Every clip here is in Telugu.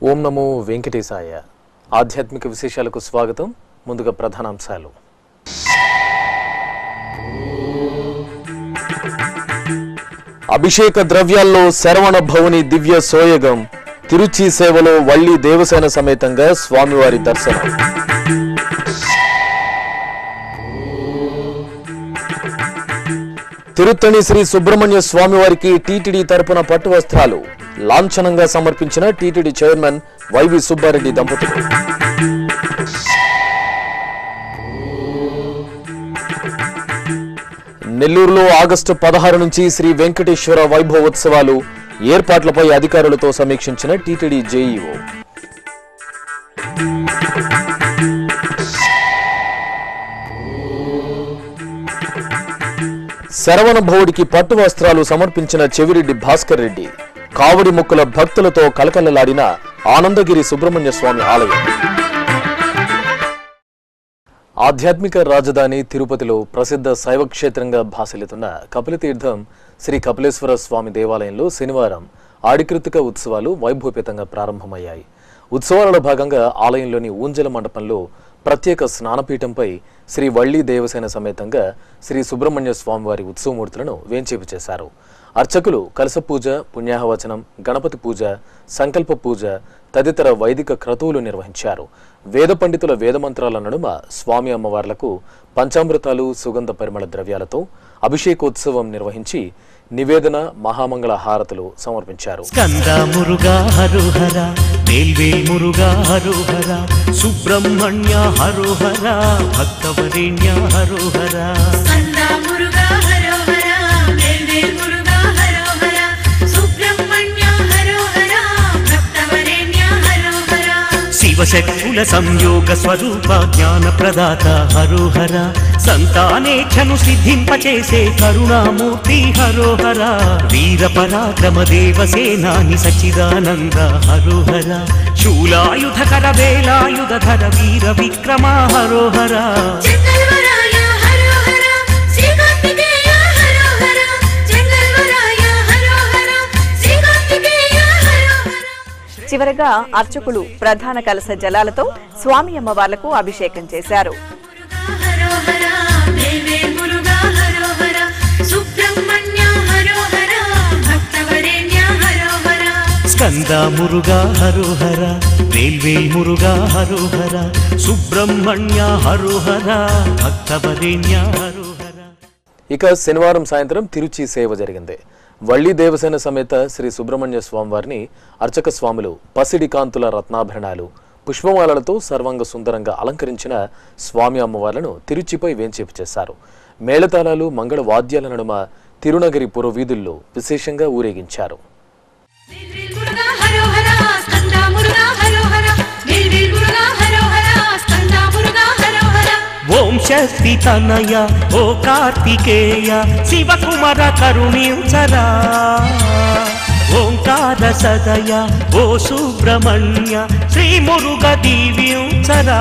ఓం నమో వెంకటేశాయ. ఆధ్యాత్మిక విశేషాలకు స్వాగతం. ముందుగా ప్రధానాంశాలు. అభిషేక ద్రవ్యాల్లో శరవణ భవని దివ్య సోయగం. తిరుచి సేవలో వల్లి దేవసేన సమేతంగా స్వామివారి దర్శనం. తిరుత్తణి శ్రీ సుబ్రహ్మణ్య స్వామివారికి టీటీడీ తరపున పట్టు వస్త్రాలు లాంఛనంగా సమర్పించిన టీటీడీ చైర్మన్ వైవి సుబ్బారెడ్డి దంపతులు. నెల్లూరులో ఆగస్టు 16 నుంచి శ్రీ వెంకటేశ్వర వైభవోత్సవాలు. ఏర్పాట్లపై అధికారులతో సమీక్షించిన టీటీడీ జేఈఓ. శరవణ భవుడికి పట్టు వస్త్రాలు సమర్పించిన చెవిరెడ్డి భాస్కర్ రెడ్డి. కావడి మొక్కుల భక్తులతో కలకలలాడిన ఆనందగిరి సుబ్రహ్మణ్య స్వామి ఆలయం. ఆధ్యాత్మిక రాజధాని తిరుపతిలో ప్రసిద్ధ శైవక్షేత్రంగా భాసిల్లుతున్న కపిలతీర్థం శ్రీ కపిలేశ్వర స్వామి దేవాలయంలో శనివారం ఆడికృతిక ఉత్సవాలు వైభవపేతంగా ప్రారంభమయ్యాయి. ఉత్సవాలలో భాగంగా ఆలయంలోని ఊంజల మండపంలో ప్రత్యేక స్నానపీఠంపై శ్రీ వల్లి దేవసేన సమేతంగా శ్రీ సుబ్రహ్మణ్య స్వామివారి ఉత్సవమూర్తులను వేంచేపు చేశారు. అర్చకులు కలశ పూజ, పుణ్యాహవచనం, గణపతి పూజ, సంకల్ప పూజ తదితర వైదిక క్రతువులు నిర్వహించారు. వేద పండితుల వేదమంత్రాల నడుమ స్వామి అమ్మవార్లకు పంచామృతాలు, సుగంధ పరిమళ ద్రవ్యాలతో అభిషేకోత్సవం నిర్వహించి నివేదన, మహామంగళ హారతులు సమర్పించారు. స్కంద మురుగా హరుహర, వేల్వేల్ మురుగా హరుహర, సుబ్రహ్మణ్య హరుహర, భక్తవరేణ్య హరుహర. స్కంద మురుగా హరుహర, వేల్వేల్ మురుగా హరుహర, సుబ్రహ్మణ్య హరుహర, భక్తవరేణ్య హరుహర. శివశక్తుల సంయోగ స్వరూప జ్ఞాన ప్రదాత హరుహర, సంతానేచ్ఛను సిద్ధింపచేసే కరుణామూర్తి హరోహర. వీర పరాక్రమ దేవసేనాని సచిదానంద హరోహర, శూలాయుధకర వేలాయుధర వీర విక్రమ హరోహర. చివరగా అర్చకులు ప్రధాన కలశ జలాలతో స్వామి అమ్మవార్లకు అభిషేకం చేశారు. స్కంద మురుగా హరుహర, వేల్వేల్ మురుగా హరుహర, సుబ్రహ్మణ్య హరుహర, భక్తవరేణ్య హరుహర. ఇక శనివారం సాయంత్రం తిరుచి సేవ జరిగింది. వల్లి దేవసేన సమేత శ్రీ సుబ్రహ్మణ్య స్వామివారిని అర్చక స్వాములు పసిడి కాంతుల రత్నాభరణాలు, పుష్పమాలలతో సర్వాంగ సుందరంగా అలంకరించిన స్వామి అమ్మవార్లను తిరుచిపై వేంచేపు చేశారు. మేళతాళాలు, మంగళ వాద్యాల నడుమ తిరునగరి పురవీధుల్లో విశేషంగా ఊరేగించారు. ఓం శక్తి తనయ, ఓ కార్తికేయ, శివకుమార కరుణించరా. ఓంకార సదయ, ఓ సుబ్రహ్మణ్య, శ్రీ మురుగ దీవించరా.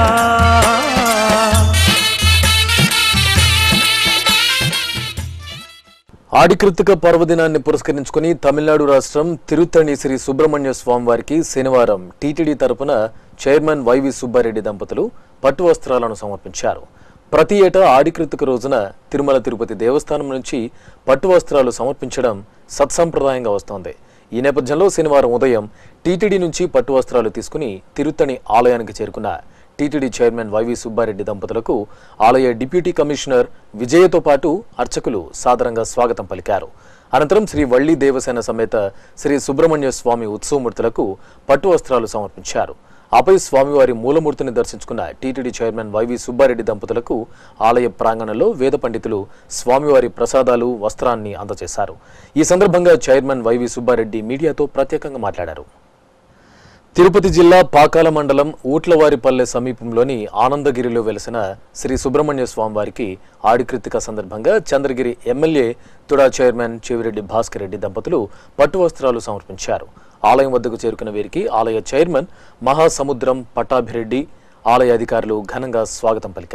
ఆడికృతిక పర్వదినాన్ని పురస్కరించుకుని తమిళనాడు రాష్ట్రం తిరుత్తణి శ్రీ సుబ్రహ్మణ్య స్వామివారికి శనివారం టీటీడీ తరపున చైర్మన్ వైవి సుబ్బారెడ్డి దంపతులు పట్టు వస్త్రాలను సమర్పించారు. ప్రతి ఏటా ఆడికృతిక రోజున తిరుమల తిరుపతి దేవస్థానం నుంచి పట్టు వస్త్రాలు సమర్పించడం సత్సంప్రదాయంగా వస్తోంది. ఈ నేపథ్యంలో శనివారం ఉదయం టీటీడీ నుంచి పట్టు వస్త్రాలు తీసుకుని తిరుత్తణి ఆలయానికి చేరుకున్న టీటీడీ చైర్మన్ వైవి సుబ్బారెడ్డి దంపతులకు ఆలయ డిప్యూటీ కమిషనర్ విజయతో పాటు అర్చకులు సాదరంగా స్వాగతం పలికారు. అనంతరం శ్రీ వల్లి దేవసేన సమేత శ్రీ సుబ్రహ్మణ్య స్వామి ఉత్సవమూర్తులకు పట్టు వస్త్రాలు సమర్పించారు. ఆపై స్వామివారి మూలమూర్తిని దర్శించుకున్న టీటీడీ చైర్మన్ వైవి సుబ్బారెడ్డి దంపతులకు ఆలయ ప్రాంగణంలో వేద పండితులు స్వామివారి ప్రసాదాలు, వస్త్రాన్ని అందజేశారు. ఈ సందర్భంగా చైర్మన్ వైవి సుబ్బారెడ్డి మీడియాతో ప్రత్యేకంగా మాట్లాడారు. తిరుపతి జిల్లా పాకాల మండలం ఊట్లవారిపల్లె సమీపంలోని ఆనందగిరిలో వెలసిన శ్రీ సుబ్రహ్మణ్య స్వామివారికి ఆడికృతిక సందర్భంగా Chandragiri MLA TUDA chairman Chevireddy Bhaskar Reddy దంపతులు పట్టు వస్త్రాలు సమర్పించారు. ఆలయం వద్దకు చేరుకున్న వీరికి ఆలయ చైర్మన్ మహాసముద్రం పట్టాభిరెడ్డి, ఆలయ అధికారులు ఘనంగా స్వాగతం పలికారు.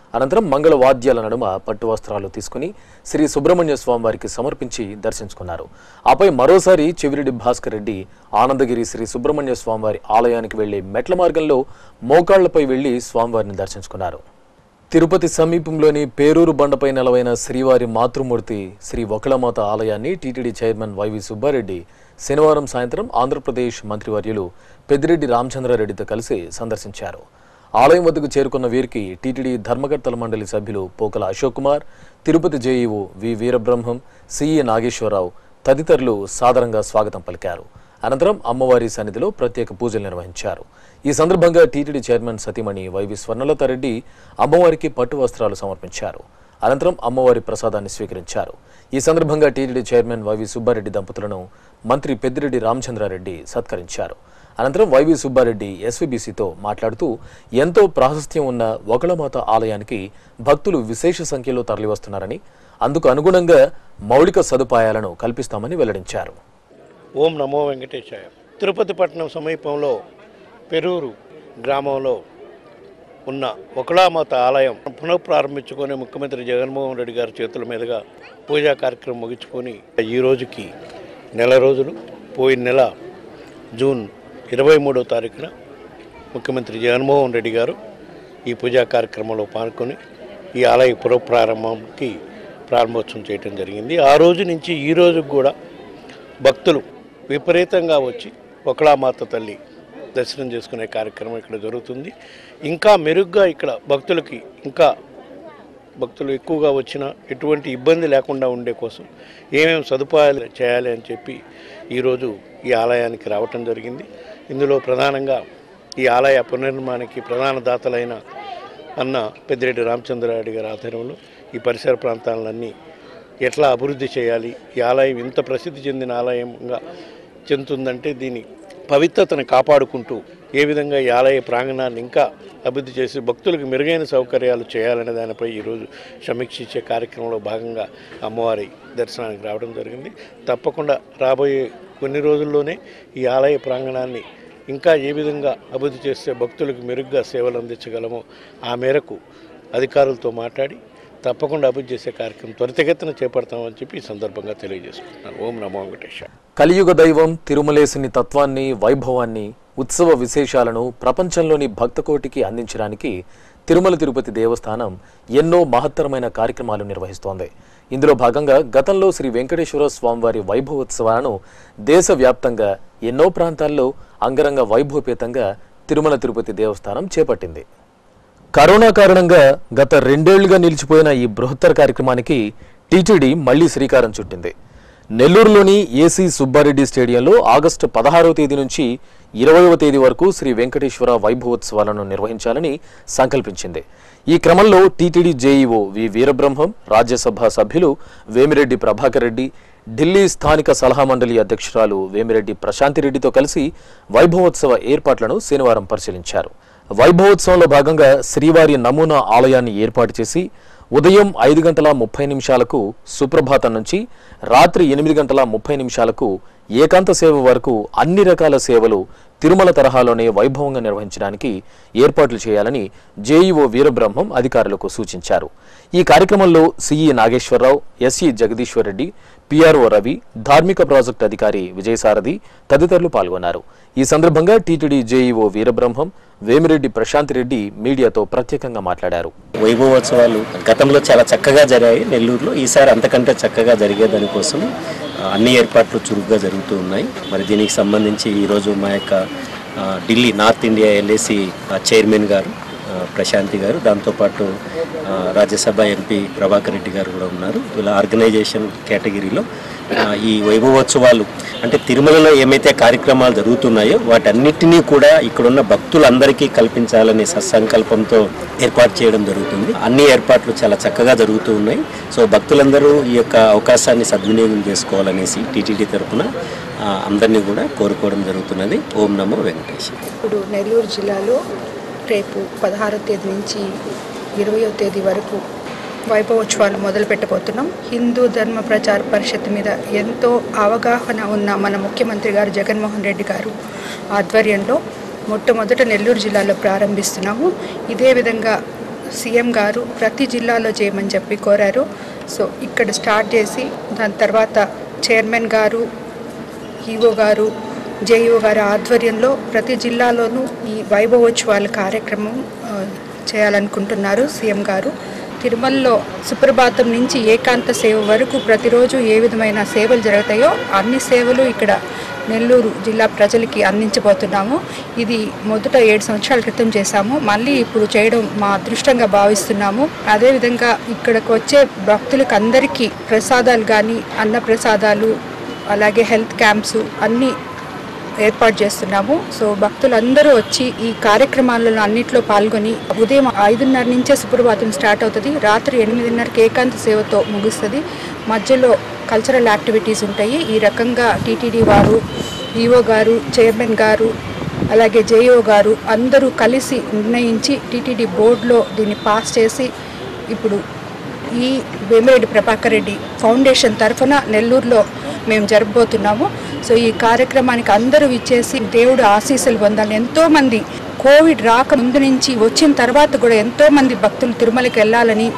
అనంతరం మంగళ వాద్యాల నడుమ పట్టు వస్త్రాలు తీసుకుని శ్రీ సుబ్రహ్మణ్య స్వామి వారికి సమర్పించి దర్శించుకున్నారు. ఆపై మరోసారి చెవిరెడ్డి భాస్కర్ రెడ్డి ఆనందగిరి శ్రీ సుబ్రహ్మణ్య స్వామివారి ఆలయానికి వెళ్లే మెట్ల మార్గంలో మోకాళ్లపై వెళ్లి స్వామివారిని దర్శించుకున్నారు. తిరుపతి సమీపంలోని పేరూరు బండపై నెలవైన శ్రీవారి మాతృమూర్తి శ్రీ వకళమాత ఆలయాన్ని టీటీడీ చైర్మన్ వైవి సుబ్బారెడ్డి శనివారం సాయంత్రం ఆంధ్రప్రదేశ్ మంత్రివర్యులు పెద్దిరెడ్డి రామచంద్రారెడ్డితో కలిసి సందర్శించారు. ఆలయం వద్దకు చేరుకున్న వీరికి టీటీడీ ధర్మకర్తల మండలి సభ్యులు Pokala Ashok Kumar, Tirupati JEO V Veerabrahmam, CE Nageswara Rao తదితరులు సాదరంగా స్వాగతం పలికారు. అనంతరం అమ్మవారి సన్నిధిలో ప్రత్యేక పూజలు నిర్వహించారు. ఈ సందర్భంగా టీటీడీ చైర్మన్ సతీమణి వైవి స్వర్ణలతారెడ్డి అమ్మవారికి పట్టు వస్త్రాలు సమర్పించారు. అనంతరం అమ్మవారి ప్రసాదాన్ని స్వీకరించారు. ఈ సందర్భంగా టీటీడీ చైర్మన్ వైవి సుబ్బారెడ్డి దంపతులను మంత్రి పెద్దిరెడ్డి రామచంద్రారెడ్డి సత్కరించారు. అనంతరం వైవి సుబ్బారెడ్డి ఎస్వీబీసీతో మాట్లాడుతూ ఎంతో ప్రాశస్త్యం ఉన్న వకళమాత ఆలయానికి భక్తులు విశేష సంఖ్యలో తరలివస్తున్నారని, అందుకు అనుగుణంగా మౌలిక సదుపాయాలను కల్పిస్తామని వెల్లడించారు. ఓం నమో వెంకటేశాయ. తిరుపతి పట్టణం సమీపంలో పెరూరు గ్రామంలో ఉన్న వకళమాత ఆలయం పునఃప్రారంభించుకొని ముఖ్యమంత్రి జగన్మోహన్ రెడ్డి గారి చేతుల మీదుగా పూజా కార్యక్రమం ముగించుకొని ఈ రోజుకి నెల రోజులు. పోయిన నెల జూన్ 23వ తారీఖున ముఖ్యమంత్రి జగన్మోహన్ రెడ్డి గారు ఈ పూజా కార్యక్రమంలో పాల్గొని ఈ ఆలయ పునఃప్రారంభంకి ప్రారంభోత్సవం చేయడం జరిగింది. ఆ రోజు నుంచి ఈ రోజుకు కూడా భక్తులు విపరీతంగా వచ్చి వకళమాత తల్లి దర్శనం చేసుకునే కార్యక్రమం ఇక్కడ జరుగుతుంది. ఇంకా మెరుగ్గా ఇక్కడ భక్తులు ఎక్కువగా వచ్చినా ఎటువంటి ఇబ్బంది లేకుండా ఉండే కోసం ఏమేమి సదుపాయాలు చేయాలి అని చెప్పి ఈరోజు ఈ ఆలయానికి రావటం జరిగింది. ఇందులో ప్రధానంగా ఈ ఆలయ పునర్నిర్మాణానికి ప్రధాన దాతలైన అన్న పెద్దిరెడ్డి రామచంద్రారెడ్డి గారి ఆధ్వర్యంలో ఈ పరిసర ప్రాంతాలన్నీ ఎట్లా అభివృద్ధి చేయాలి, ఈ ఆలయం ఇంత ప్రసిద్ధి చెందిన ఆలయంగా చెందుతుందంటే దీని పవిత్రతను కాపాడుకుంటూ ఏ విధంగా ఈ ఆలయ ప్రాంగణాన్ని ఇంకా అభివృద్ధి చేసి భక్తులకు మెరుగైన సౌకర్యాలు చేయాలనే దానిపై ఈరోజు సమీక్షించే కార్యక్రమంలో భాగంగా అమ్మవారి దర్శనానికి రావడం జరిగింది. తప్పకుండా రాబోయే కొన్ని రోజుల్లోనే ఈ ఆలయ ప్రాంగణాన్ని ఇంకా ఏ విధంగా అభివృద్ధి చేస్తే భక్తులకు మెరుగ్గా సేవలు అందించగలమో ఆ మేరకు అధికారులతో మాట్లాడి తప్పకుండా అభివృద్ధి చేసే కార్యక్రమం త్వరితగతిన చేపడతామని చెప్పి ఈ సందర్భంగా తెలియజేసుకుంటున్నాను. ఓం నమో వెంకటేశాయ. కలియుగ దైవం తిరుమలేశుని తత్వాన్ని, వైభవాన్ని, ఉత్సవ విశేషాలను ప్రపంచంలోని భక్తకోటికి అందించడానికి తిరుమల తిరుపతి దేవస్థానం ఎన్నో మహత్తరమైన కార్యక్రమాలు నిర్వహిస్తోంది. ఇందులో భాగంగా గతంలో శ్రీ వెంకటేశ్వర స్వామివారి వైభవోత్సవాలను దేశవ్యాప్తంగా ఎన్నో ప్రాంతాల్లో అంగరంగ వైభవపేతంగా తిరుమల తిరుపతి దేవస్థానం చేపట్టింది. కరోనా కారణంగా గత 2 ఏళ్లుగా నిలిచిపోయిన ఈ బృహత్తర కార్యక్రమానికి టీటీడీ మళ్లీ శ్రీకారం చుట్టింది. నెల్లూరులోని ఏసీ సుబ్బారెడ్డి స్టేడియంలో ఆగస్టు 16వ తేదీ నుంచి 20వ తేదీ వరకు శ్రీ వెంకటేశ్వర వైభవోత్సవాలను నిర్వహించాలని సంకల్పించింది. ఈ క్రమంలో TTD JEO V Veerabrahmam, Rajya Sabha సభ్యులు వేమిరెడ్డి ప్రభాకర్ రెడ్డి, ఢిల్లీ స్థానిక సలహా మండలి అధ్యక్షురాలు వేమిరెడ్డి ప్రశాంతిరెడ్డితో కలిసి వైభవోత్సవ ఏర్పాట్లను శనివారం పరిశీలించారు. వైభవోత్సవంలో భాగంగా శ్రీవారి నమూనా ఆలయాన్ని ఏర్పాటు చేసి ఉదయం 5:30 సుప్రభాతం నుంచి రాత్రి 8:30 ఏకాంత సేవ వరకు అన్ని రకాల సేవలు తిరుమల తరహాలోనే వైభవంగా నిర్వహించడానికి ఏర్పాట్లు చేయాలని జేఈఓ వీరబ్రహ్మం అధికారులకు సూచించారు. ఈ కార్యక్రమంలో CE Nageswara Rao, SE Jagadeeswar Reddy, PRO Ravi, ధార్మిక ప్రాజెక్టు అధికారి విజయసారథి తదితరులు పాల్గొన్నారు. ఈ సందర్భంగా టీటీడీ జేఈఓ వీరబ్రహ్మం, వేమిరెడ్డి ప్రశాంతిరెడ్డి మీడియాతో ప్రత్యేకంగా మాట్లాడారు. వైభవోత్సవాలు గతంలో చాలా చక్కగా జరిగాయి నెల్లూరులో. ఈసారి అంతకంటే చక్కగా జరిగేదాని కోసం అన్ని ఏర్పాట్లు చురుగ్గా జరుగుతూ ఉన్నాయి. మరి దీనికి సంబంధించి ఈరోజు మా యొక్క Delhi north India LAC chairman గారు ప్రశాంతి గారు, దాంతోపాటు రాజ్యసభ ఎంపీ ప్రభాకర్ రెడ్డి గారు కూడా ఉన్నారు. ఇలా ఆర్గనైజేషన్ కేటగిరీలో ఈ వైభవోత్సవాలు అంటే తిరుమలలో ఏమైతే కార్యక్రమాలు జరుగుతున్నాయో వాటన్నిటినీ కూడా ఇక్కడున్న భక్తులందరికీ కల్పించాలనే సత్సంకల్పంతో ఏర్పాటు చేయడం జరుగుతుంది. అన్ని ఏర్పాట్లు చాలా చక్కగా జరుగుతూ ఉన్నాయి. సో భక్తులందరూ ఈ యొక్క అవకాశాన్ని సద్వినియోగం చేసుకోవాలనేసి టీటీడీ తరఫున అందరినీ కూడా కోరుకోవడం జరుగుతున్నది. ఓం నమో వెంకటేశ్వర. ఇప్పుడు నెల్లూరు జిల్లాలో రేపు 16వ తేదీ నుంచి 20వ తేదీ వరకు వైభవోత్సవాలు మొదలు పెట్టబోతున్నాం. హిందూ ధర్మ ప్రచార పరిషత్ మీద ఎంతో అవగాహన ఉన్న మన ముఖ్యమంత్రి గారు జగన్మోహన్ రెడ్డి గారు ఆధ్వర్యంలో మొట్టమొదట నెల్లూరు జిల్లాలో ప్రారంభిస్తున్నాము. ఇదే విధంగా సీఎం గారు ప్రతి జిల్లాలో చేయమని చెప్పి కోరారు. సో ఇక్కడ స్టార్ట్ చేసి దాని తర్వాత చైర్మన్ గారు, ఈఓ గారు, జేఈఓ గారి ఆధ్వర్యంలో ప్రతి జిల్లాలోనూ ఈ వైభవోత్సవాల కార్యక్రమం చేయాలనుకుంటున్నారు సీఎం గారు. తిరుమలలో సుప్రభాతం నుంచి ఏకాంత సేవ వరకు ప్రతిరోజు ఏ విధమైన సేవలు జరుగుతాయో అన్ని సేవలు ఇక్కడ నెల్లూరు జిల్లా ప్రజలకి అందించబోతున్నాము. ఇది మొదట 7 సంవత్సరాల క్రితం చేశాము. మళ్ళీ ఇప్పుడు చేయడం మా అదృష్టంగా భావిస్తున్నాము. అదేవిధంగా ఇక్కడికి వచ్చే భక్తులకు అందరికీ ప్రసాదాలు కానీ, అన్నప్రసాదాలు, అలాగే హెల్త్ క్యాంప్స్ అన్నీ ఏర్పాటు చేస్తున్నాము. సో భక్తులందరూ వచ్చి ఈ కార్యక్రమాలలో అన్నింటిలో పాల్గొని ఉదయం 5:30 నుంచే సుప్రభాతం స్టార్ట్ అవుతుంది. రాత్రి 8:30కి ఏకాంత సేవతో ముగుస్తుంది. మధ్యలో కల్చరల్ యాక్టివిటీస్ ఉంటాయి. ఈ రకంగా టీటీడీ వారు, ఈఓ గారు, చైర్మన్ గారు, అలాగే జేఈఓ గారు అందరూ కలిసి నిర్ణయించి టీటీడీ బోర్డులో దీన్ని పాస్ చేసి ఇప్పుడు ఈ వేమిరెడ్డి ప్రభాకర్ రెడ్డి ఫౌండేషన్ తరఫున నెల్లూరులో మేము జరపబోతున్నాము. సో ఈ కార్యక్రమానికి అందరూ ఇచ్చేసి దేవుడు ఆశీస్సులు పొందాలి. ఎంతోమంది కోవిడ్ రాక ముందు నుంచి వచ్చిన తర్వాత కూడా ఎంతోమంది భక్తులు తిరుమలకి వెళ్ళాలని,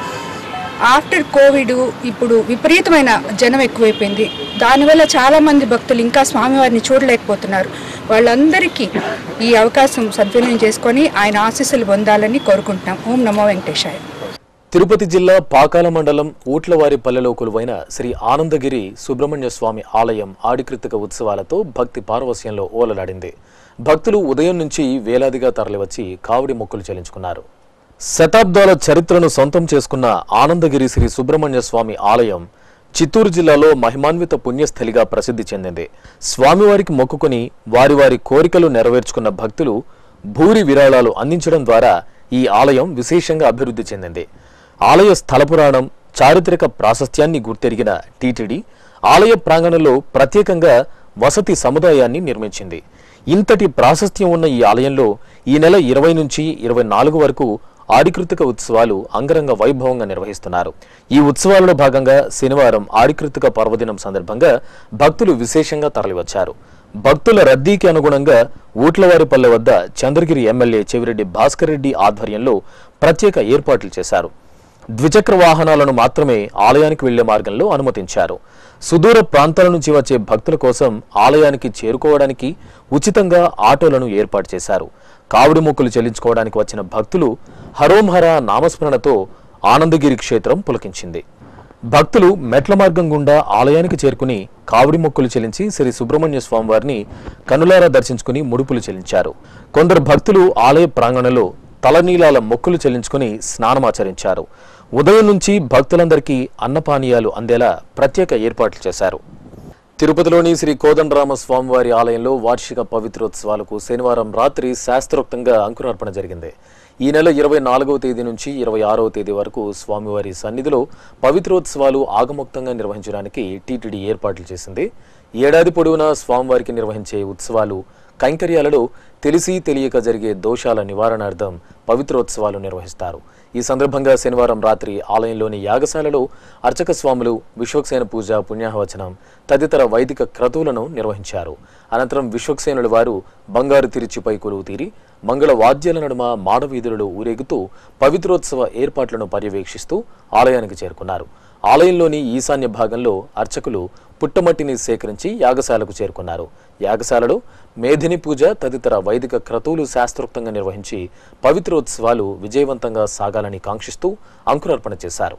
ఆఫ్టర్ కోవిడ్ ఇప్పుడు విపరీతమైన జనం ఎక్కువైపోయింది. దానివల్ల చాలామంది భక్తులు ఇంకా స్వామివారిని చూడలేకపోతున్నారు. వాళ్ళందరికీ ఈ అవకాశం సద్వినియోగం చేసుకొని ఆయన ఆశీస్సులు పొందాలని కోరుకుంటున్నాం. ఓం నమో వెంకటేశాయ. తిరుపతి జిల్లా పాకాల మండలం ఊట్లవారిపల్లెలో కొలువైన శ్రీ ఆనందగిరి సుబ్రహ్మణ్య స్వామి ఆలయం ఆడికృతిక ఉత్సవాలతో భక్తి పారవస్యంలో ఓలలాడింది. భక్తులు ఉదయం నుంచి వేలాదిగా తరలివచ్చి కావడి మొక్కులు చెల్లించుకున్నారు. శతాబ్దాల చరిత్రను సొంతం చేసుకున్న ఆనందగిరి శ్రీ సుబ్రహ్మణ్య స్వామి ఆలయం చిత్తూరు జిల్లాలో మహిమాన్విత పుణ్యస్థలిగా ప్రసిద్ధి చెందింది. స్వామివారికి మొక్కుకొని వారి వారి కోరికలు నెరవేర్చుకున్న భక్తులు భూరి విరాళాలు అందించడం ద్వారా ఈ ఆలయం విశేషంగా అభివృద్ధి చెందింది. ఆలయ స్థల పురాణం, చారిత్రక ప్రాశస్త్యాన్ని గుర్తెరిగిన టీటీడీ ఆలయ ప్రాంగణంలో ప్రత్యేకంగా వసతి సముదాయాన్ని నిర్మించింది. ఇంతటి ప్రాశస్త్యం ఉన్న ఈ ఆలయంలో ఈ నెల 20 నుంచి 24 వరకు ఆడికృతిక ఉత్సవాలు అంగరంగ వైభవంగా నిర్వహిస్తున్నారు. ఈ ఉత్సవాలలో భాగంగా శనివారం ఆడికృతిక పర్వదినం సందర్భంగా భక్తులు విశేషంగా తరలివచ్చారు. భక్తుల రద్దీకి అనుగుణంగా ఊట్లవారిపల్లె వద్ద చంద్రగిరి ఎమ్మెల్యే చెవిరెడ్డి భాస్కర్ రెడ్డి ఆధ్వర్యంలో ప్రత్యేక ఏర్పాట్లు చేశారు. ద్విచక్ర వాహనాలను మాత్రమే ఆలయానికి వెళ్లే మార్గంలో అనుమతించారు. సుదూర ప్రాంతాల నుంచి వచ్చే భక్తుల కోసం ఆలయానికి చేరుకోవడానికి ఉచితంగా ఆటోలను ఏర్పాటు చేశారు. కావడి మొక్కులు చెల్లించుకోవడానికి వచ్చిన భక్తులు హరోంహర నామస్మరణతో ఆనందగిరి క్షేత్రం పులకించింది. భక్తులు మెట్ల మార్గం గుండా ఆలయానికి చేరుకుని కావడి మొక్కులు చెల్లించి శ్రీ సుబ్రహ్మణ్య స్వామివారిని కనులారా దర్శించుకుని ముడుపులు చెల్లించారు. కొందరు భక్తులు ఆలయ ప్రాంగణంలో తలనీలాల మొక్కులు చెల్లించుకుని స్నానమాచరించారు. ఉదయం నుంచి భక్తులందరికీ అన్నపానీయాలు అందేలా ప్రత్యేక ఏర్పాట్లు చేశారు. తిరుపతిలోని శ్రీ కోదండరామ స్వామివారి ఆలయంలో వార్షిక పవిత్రోత్సవాలకు శనివారం రాత్రి శాస్త్రోక్తంగా అంకురార్పణ జరిగింది. ఈ నెల 24వ తేదీ నుంచి 26వ తేదీ వరకు స్వామివారి సన్నిధిలో పవిత్రోత్సవాలు ఆగమోక్తంగా నిర్వహించడానికి టీటీడీ ఏర్పాట్లు చేసింది. ఏడాది పొడవునా స్వామివారికి నిర్వహించే ఉత్సవాలు కైంకర్యాలలో తెలిసి తెలియక జరిగే దోషాల నివారణార్థం పవిత్రోత్సవాలు నిర్వహిస్తారు. ఈ సందర్భంగా శనివారం రాత్రి ఆలయంలోని యాగశాలలో అర్చక స్వాములు విశ్వక్సేన పూజ, పుణ్యాహవచనం తదితర వైదిక క్రతువులను నిర్వహించారు. అనంతరం విశ్వక్సేనుల వారు బంగారు తిరుచిపై కొలువు తీరి మంగళ వాద్యాల నడుమ మాడవీధులలో ఊరేగుతూ పవిత్రోత్సవ ఏర్పాట్లను పర్యవేక్షిస్తూ ఆలయానికి చేరుకున్నారు. ఆలయంలోని ఈశాన్య భాగంలో అర్చకులు పుట్టమట్టిని సేకరించి యాగశాలకు చేరుకున్నారు. యాగశాలలో మేధిని పూజ తదితర వైదిక క్రతువులు శాస్త్రోక్తంగా నిర్వహించి పవిత్రోత్సవాలు విజయవంతంగా సాగాలని కాంక్షిస్తూ అంకురార్పణ చేశారు.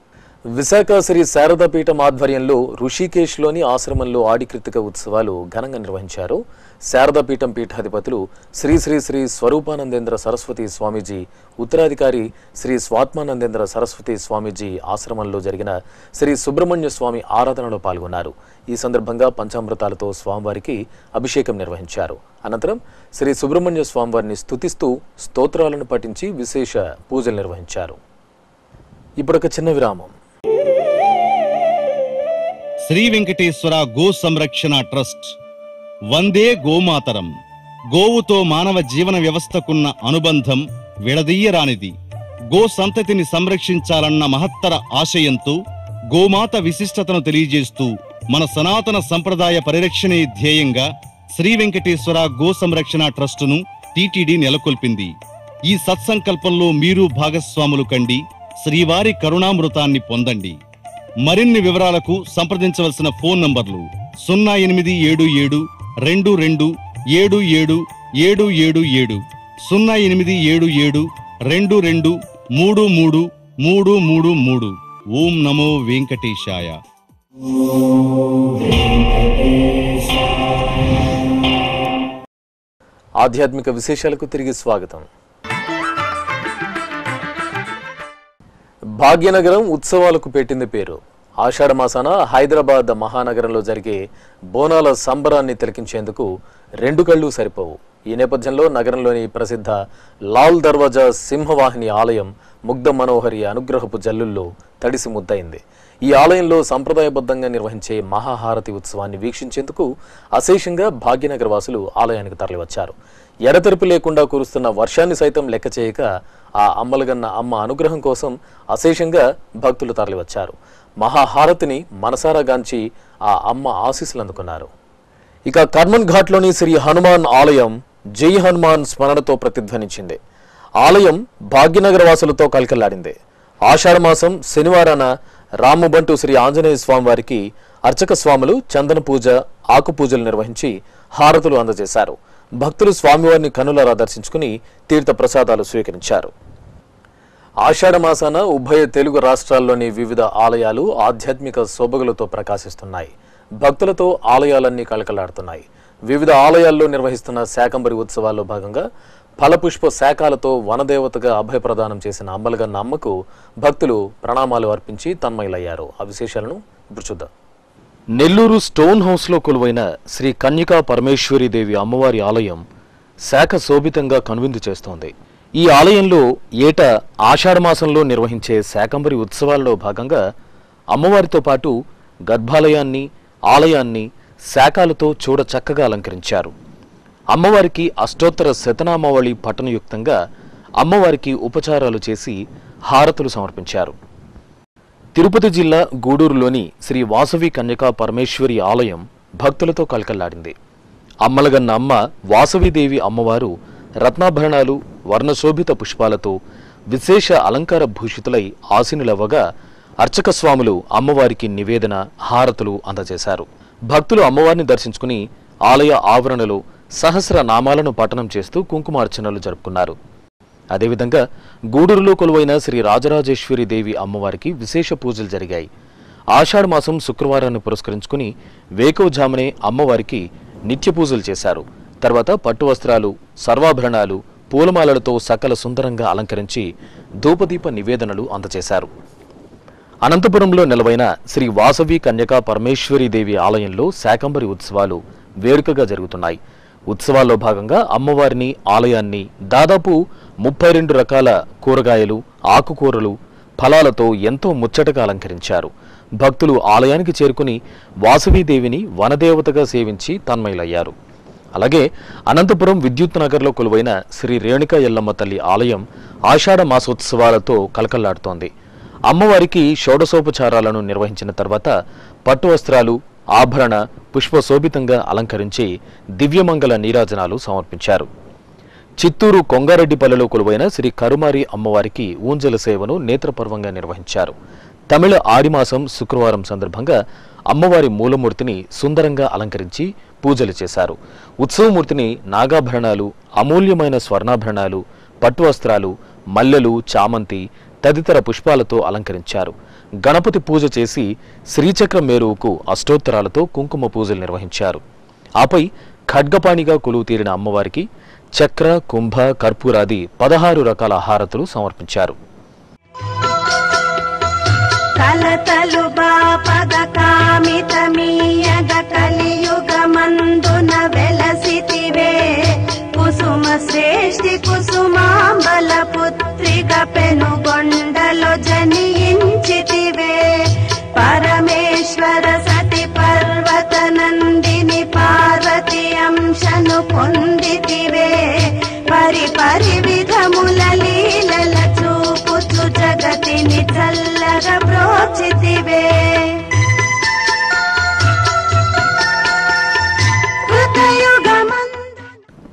విశాఖ శ్రీ శారదాపీఠం ఆధ్వర్యంలో ఋషికేశ్లోని ఆశ్రమంలో ఆడికృతిక ఉత్సవాలు ఘనంగా నిర్వహించారు. శారదాపీఠం పీఠాధిపతులు శ్రీ శ్రీ శ్రీ స్వరూపానందేంద్ర సరస్వతి స్వామీజీ, ఉత్తరాధికారి శ్రీ స్వాత్మానందేంద్ర సరస్వతి స్వామీజీ ఆశ్రమంలో జరిగిన శ్రీ సుబ్రహ్మణ్య స్వామి ఆరాధనలో పాల్గొన్నారు. ఈ సందర్భంగా పంచామృతాలతో స్వామివారికి అభిషేకం నిర్వహించారు. అనంతరం శ్రీ సుబ్రహ్మణ్య స్వామివారిని స్తుతిస్తూ స్తోత్రాలను పఠించి విశేష పూజలు నిర్వహించారు. ఇప్పుడొక చిన్న విరామం. శ్రీ వెంకటేశ్వర గో సంరక్షణ ట్రస్ట్ వందే గోమాతరం. గోవుతో మానవ జీవన వ్యవస్థకున్న అనుబంధం విడదీయరానిది. గో సంతతిని సంరక్షించాలన్న మహత్తర ఆశయంతో గోమాత విశిష్టతను తెలియజేస్తూ మన సనాతన సంప్రదాయ పరిరక్షణే ధ్యేయంగా శ్రీ వెంకటేశ్వర గో సంరక్షణ ట్రస్టును టీటీడీ నెలకొల్పింది. ఈ సత్సంకల్పంలో మీరు భాగస్వాములు కండి, శ్రీవారి కరుణామృతాన్ని పొందండి. మరిన్ని వివరాలకు సంప్రదించవలసిన ఫోన్ నంబర్లు 0877 22 77 0877 22 33 ఓం నమో వెంకటేశాయ. ఆధ్యాత్మిక విశేషాలకు తిరిగి స్వాగతం. భాగ్యనగరం ఉత్సవాలకు పెట్టింది పేరు. ఆషాఢ మాసాన హైదరాబాద్ మహానగరంలో జరిగే బోనాల సంబరాన్ని తిలకించేందుకు రెండు కళ్ళు సరిపోవు. ఈ నేపథ్యంలో నగరంలోని ప్రసిద్ధ లాల్ దర్వాజా సింహవాహిని ఆలయం ముగ్ధ మనోహరి అనుగ్రహపు జల్లుల్లో తడిసి ముద్దయింది. ఈ ఆలయంలో సంప్రదాయబద్ధంగా నిర్వహించే మహాహారతి ఉత్సవాన్ని వీక్షించేందుకు అశేషంగా భాగ్యనగర వాసులు ఆలయానికి తరలివచ్చారు. ఎడతెరిపి లేకుండా కురుస్తున్న వర్షాన్ని సైతం లెక్క చేయక ఆ అమ్మలగన్న అమ్మ అనుగ్రహం కోసం అశేషంగా భక్తులు తరలివచ్చారు. మహాహారతిని మనసారా గాంచి ఆ అమ్మ ఆశీస్సులు అందుకున్నారు. ఇక కర్మన్ ఘాట్లోని శ్రీ హనుమాన్ ఆలయం జై హనుమాన్ స్మరణతో ప్రతిధ్వనించింది. ఆలయం భాగ్యనగర వాసులతో కలకల్లాడింది. ఆషాఢ మాసం శనివారాన రామబంటు శ్రీ ఆంజనేయ స్వామి వారికి అర్చక స్వాములు చందన పూజ, ఆకు పూజలు నిర్వహించి హారతులు అందజేశారు. భక్తులు స్వామివారిని కనులారా దర్శించుకుని తీర్థ ప్రసాదాలు స్వీకరించారు. ఆషాఢ మాసాన ఉభయ తెలుగు రాష్ట్రాల్లోని వివిధ ఆలయాలు ఆధ్యాత్మిక శోభగులతో ప్రకాశిస్తున్నాయి. భక్తులతో ఆలయాలన్నీ కలకలాడుతున్నాయి. వివిధ ఆలయాల్లో నిర్వహిస్తున్న శాకంబరి ఉత్సవాల్లో భాగంగా ఫలపుష్ప శాఖలతో వనదేవతగా అభయప్రదానం చేసిన అమ్మలగన్న అమ్మకు భక్తులు ప్రణామాలు అర్పించి తన్మయులయ్యారు. ఆ విశేషాలను ఇప్పుడు చూద్దాం. నెల్లూరు స్టోన్ హౌస్లో కొలువైన శ్రీ కన్యకా పరమేశ్వరీదేవి అమ్మవారి ఆలయం శాఖ శోభితంగా కనువిందు చేస్తోంది. ఈ ఆలయంలో ఏటా ఆషాఢ మాసంలో నిర్వహించే శాకంబరి ఉత్సవాల్లో భాగంగా అమ్మవారితో పాటు గర్భాలయాన్ని, ఆలయాన్ని శాఖలతో చూడ చక్కగా అలంకరించారు. అమ్మవారికి అష్టోత్తర శతనామావళి పఠనయుక్తంగా అమ్మవారికి ఉపచారాలు చేసి హారతులు సమర్పించారు. తిరుపతి జిల్లా గూడూరులోని శ్రీ వాసవి కన్యకా పరమేశ్వరి ఆలయం భక్తులతో కలకల్లాడింది. అమ్మలగన్న అమ్మ వాసవీదేవి అమ్మవారు రత్నాభరణాలు, వర్ణశోభిత పుష్పాలతో విశేష అలంకార భూషితులై ఆసీనులవ్వగా అర్చక స్వాములు అమ్మవారికి నివేదన, హారతులు అందజేశారు. భక్తులు అమ్మవారిని దర్శించుకుని ఆలయ ఆవరణలో సహస్ర నామాలను పఠనం చేస్తూ కుంకుమార్చనలు జరుపుకున్నారు. అదేవిధంగా గూడూరులో కొలువైన శ్రీ రాజరాజేశ్వరి దేవి అమ్మవారికి విశేష పూజలు జరిగాయి. ఆషాఢ మాసం శుక్రవారాన్ని పురస్కరించుకుని వేకువజామునే అమ్మవారికి నిత్య పూజలు చేశారు. తర్వాత పట్టు వస్త్రాలు, సర్వాభరణాలు, పూలమాలలతో సకల సుందరంగా అలంకరించి ధూపదీప నివేదనలు అందజేశారు. అనంతపురంలో నెలవైన శ్రీ వాసవి కన్యకా పరమేశ్వరీదేవి ఆలయంలో శాకంబరి ఉత్సవాలు వేడుకగా జరుగుతున్నాయి. ఉత్సవాల్లో భాగంగా అమ్మవారిని, ఆలయాన్ని దాదాపు 32 రకాల కూరగాయలు, ఆకుకూరలు, ఫలాలతో ఎంతో ముచ్చటగా అలంకరించారు. భక్తులు ఆలయానికి చేరుకుని వాసవీదేవిని వనదేవతగా సేవించి తన్మయులయ్యారు. అలాగే అనంతపురం విద్యుత్ నగర్లో కొలువైన శ్రీ రేణుకా ఎల్లమ్మ తల్లి ఆలయం ఆషాఢ మాసోత్సవాలతో కలకల్లాడుతోంది. అమ్మవారికి షోడశోపచారాలను నిర్వహించిన తర్వాత పట్టు వస్త్రాలు, ఆభరణ, పుష్పశోభితంగా అలంకరించి దివ్యమంగళ నీరాజనాలు సమర్పించారు. చిత్తూరు కొంగారెడ్డిపల్లెలో కొలువైన శ్రీ కరుమారి అమ్మవారికి ఊంజల సేవను నేత్రపర్వంగా నిర్వహించారు. తమిళ ఆడిమాసం శుక్రవారం సందర్భంగా అమ్మవారి మూలమూర్తిని సుందరంగా అలంకరించి పూజలు చేశారు. ఉత్సవమూర్తిని నాగాభరణాలు, అమూల్యమైన స్వర్ణాభరణాలు, పట్టు వస్త్రాలు, మల్లెలు, చామంతి తదితర పుష్పాలతో అలంకరించారు. గణపతి పూజ చేసి శ్రీచక్ర మేరువుకు అష్టోత్తరాలతో కుంకుమ పూజలు నిర్వహించారు. ఆపై ఖడ్గపాణిగా కొలువు తీరిన అమ్మవారికి చక్ర, కుంభ, కర్పూరాది 16 రకాల హారతులు సమర్పించారు. కలతలు బాపద కామితమీయగ కలియుగమందున వెలసితివే కుసుమ శ్రేష్ఠి కుసుమాంబల పుత్రిక పెనుగొండలో జనించితివే పరమేశ్వర సతి పర్వత నందిని పార్వతి అంశను పొందితివే పరి విధముల లీలల చూపుచు జగతిని చల్లగా ప్రోచితివే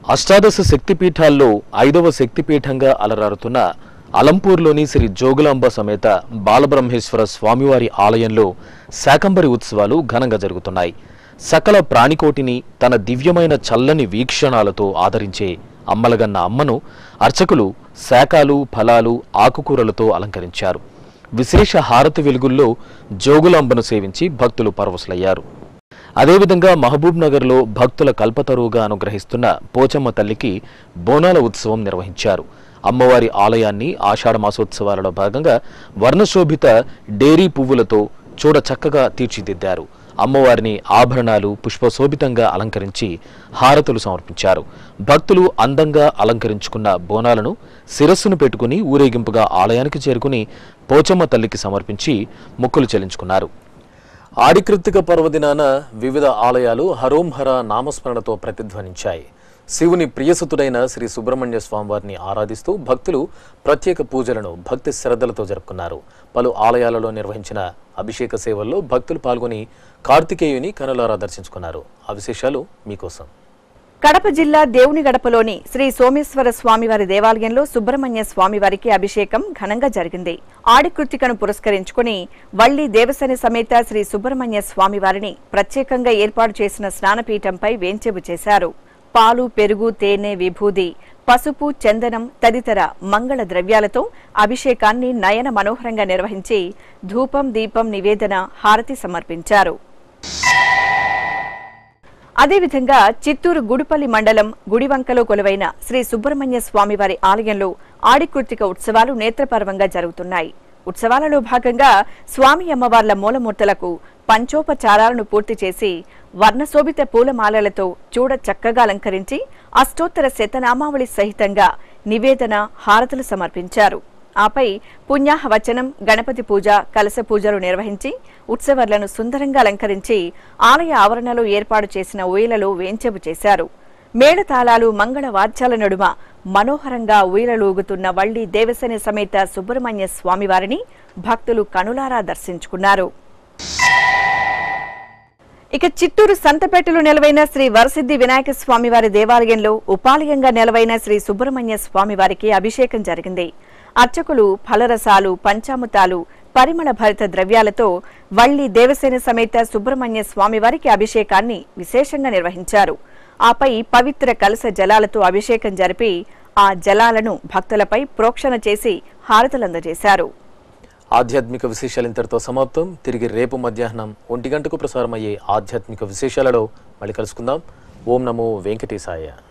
అష్టాదశ శక్తిపీఠాల్లో 5వ శక్తిపీఠంగా అలరారుతున్న అలంపూర్లోని శ్రీ జోగులాంబ సమేత బాలబ్రహ్మేశ్వర స్వామివారి ఆలయంలో శాకంబరి ఉత్సవాలు ఘనంగా జరుగుతున్నాయి. సకల ప్రాణికోటిని తన దివ్యమైన చల్లని వీక్షణాలతో ఆదరించే అమ్మలగన్న అమ్మను అర్చకులు శాఖలు, ఫలాలు, ఆకుకూరలతో అలంకరించారు. విశేష హారతి వెలుగుల్లో జోగులాంబను సేవించి భక్తులు పరవశులయ్యారు. అదేవిధంగా మహబూబ్ నగర్లో భక్తుల కల్పతరువుగా అనుగ్రహిస్తున్న పోచమ్మ తల్లికి బోనాల ఉత్సవం నిర్వహించారు. అమ్మవారి ఆలయాన్ని ఆషాఢ మాసోత్సవాలలో భాగంగా వర్ణశోభిత డేరీ పువ్వులతో చూడ చక్కగా తీర్చిదిద్దారు. అమ్మవారిని ఆభరణాలు, పుష్పశోభితంగా అలంకరించి హారతులు సమర్పించారు. భక్తులు అందంగా అలంకరించుకున్న బోనాలను శిరస్సును పెట్టుకుని ఊరేగింపుగా ఆలయానికి చేరుకుని పోచమ్మ తల్లికి సమర్పించి మొక్కులు చెల్లించుకున్నారు. ఆడికృత్తిక పర్వదినాన వివిధ ఆలయాలు హరోం హర నామస్మరణతో ప్రతిధ్వనించాయి. శివుని ప్రియసుతుడైన శ్రీ సుబ్రహ్మణ్య స్వామివారిని ఆరాధిస్తూ భక్తులు ప్రత్యేక పూజలను భక్తి శ్రద్ధలతో జరుపుకున్నారు. పలు ఆలయాలలో నిర్వహించిన అభిషేక సేవల్లో భక్తులు పాల్గొని కార్తికేయుని కనులారా దర్శించుకున్నారు. ఆ విశేషాలు మీకోసం. కడప జిల్లా దేవునిగడపలోని శ్రీ సోమేశ్వర స్వామివారి దేవాలయంలో సుబ్రహ్మణ్య స్వామివారికి అభిషేకం ఘనంగా జరిగింది. ఆడికృత్తికను పురస్కరించుకుని వల్లి దేవసేన సమేత శ్రీ సుబ్రహ్మణ్య స్వామివారిని ప్రత్యేకంగా ఏర్పాటు చేసిన స్నానపీఠంపై వేంచేపు చేశారు. పాలు, పెరుగు, తేనె, విభూది, పసుపు, చందనం తదితర మంగళ ద్రవ్యాలతో అభిషేకాన్ని నయన మనోహరంగా నిర్వహించి ధూపం, దీపం, నివేదన, హారతి సమర్పించారు. అదేవిధంగా చిత్తూరు గుడిపల్లి మండలం గుడివంకలో కొలువైన శ్రీ సుబ్రహ్మణ్య స్వామివారి ఆలయంలో ఆడికృత్తిక ఉత్సవాలు నేత్రపర్వంగా జరుగుతున్నాయి. ఉత్సవాలలో భాగంగా స్వామి అమ్మవార్ల మూలమూర్తులకు పంచోపచారాలను పూర్తి చేసి వర్ణశోభిత పూలమాలలతో చూడ చక్కగా అలంకరించి అష్టోత్తర శతనామావళి సహితంగా నివేదన, హారతులు సమర్పించారు. ఆపై పుణ్యాహవచనం, గణపతి పూజ, కలశ పూజలు నిర్వహించి ఉత్సవర్లను సుందరంగా అలంకరించి ఆలయ ఆవరణలో ఏర్పాటు చేసిన ఊయలలో వేంచెపు చేశారు. మేళతాళాలు, మంగళ వాద్యాల నడుమ మనోహరంగా ఊయలూగుతున్న వల్లి దేవసేన సమేత సుబ్రహ్మణ్య స్వామివారిని భక్తులు కనులారా దర్శించుకున్నారు. ఇక చిత్తూరు సంతపేటలో నెలవైన శ్రీ వరసిద్ధి వినాయక స్వామివారి దేవాలయంలో ఉపాలయంగా నెలవైన శ్రీ సుబ్రహ్మణ్య స్వామివారికి అభిషేకం జరిగింది. అర్చకులు ఫలరసాలు, పంచామృతాలు, పరిమళ భరిత ద్రవ్యాలతో వల్లి దేవసేన సమేత సుబ్రహ్మణ్య స్వామివారికి అభిషేకాన్ని విశేషంగా నిర్వహించారు. ఆపై పవిత్ర కలశ జలాలతో అభిషేకం జరిపి ఆ జలాలను భక్తులపై ప్రోక్షణ చేసి హారతులందజేశారు. ఆధ్యాత్మిక విశేషాలు ఇంతటితో సమాప్తం. తిరిగి రేపు మధ్యాహ్నం 1 గంటకు ప్రసారమయ్యే ఆధ్యాత్మిక విశేషాలలో మళ్ళీ కలుసుకుందాం. ఓం నమో వెంకటేశాయ.